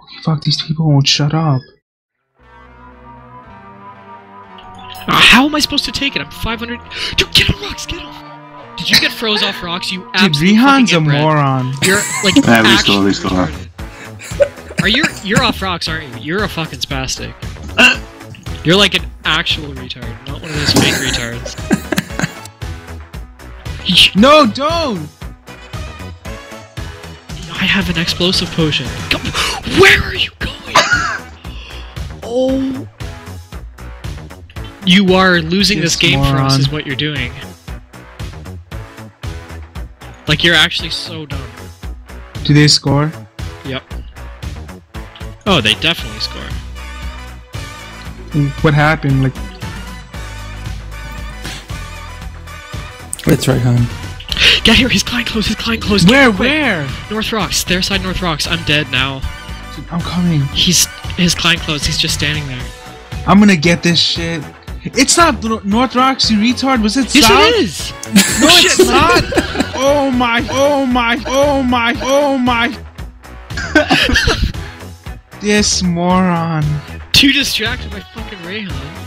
Fuck, these people won't shut up. How am I supposed to take it? I'm 500. Dude, get on rocks, get off! Did you get froze off rocks? You Dude, absolute Rihan's a fucking inbred. moron. You're like Yeah, we actually still are. retarded. You're off rocks, aren't you? You're a fucking spastic. You're like an actual retard, not one of those fake retards. No, don't! I have an explosive potion. Where are you going? Oh. You are losing this game for us, is what you're doing. Like, you're actually so dumb. Do they score? Yep. Oh, they definitely score. What happened? Like, It's right, hon. Get here, he's climbing close, he's climbing close. where? Quick. Where? North Rocks, their side North Rocks. I'm dead now. I'm coming. His climbing close, he's just standing there. I'm gonna get this shit. It's not North Rocks, you retard. Was it Yes, South? it is! No, it's not! Oh my, oh my, oh my, oh my. This moron. Too distracted by fucking Rayhan.